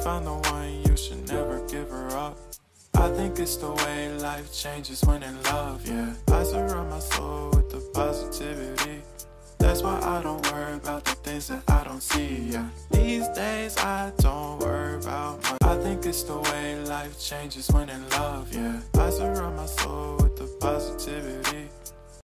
found the one, you should never give her up. I think it's the way life changes when in love, yeah. I surround my soul with the positivity. That's why I don't worry about the things that I don't see, yeah. These days I don't worry about much. I think it's the way life changes when in love, yeah. I surround my soul with the positivity.